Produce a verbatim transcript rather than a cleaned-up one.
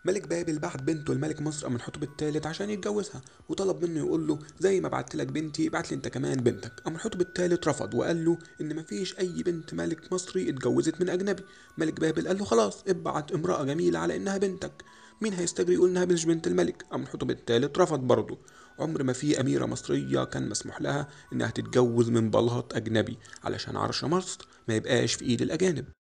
ملك بابل بعت بنته لملك مصر أمنحتب التالت عشان يتجوزها، وطلب منه يقول له زي ما بعت لك بنتي ابعت لي انت كمان بنتك. أمنحتب التالت رفض وقال له ان مفيش اي بنت ملك مصري اتجوزت من اجنبي. ملك بابل قال له خلاص ابعت امرأة جميلة على انها بنتك. مين هيستجري يقول انها مش بنت الملك؟ أمنحتب التالت رفض برضه. عمر ما في أميرة مصرية كان مسموح لها إنها تتجوز من بلهط أجنبي، علشان عرش مصر ما يبقاش في إيد الأجانب.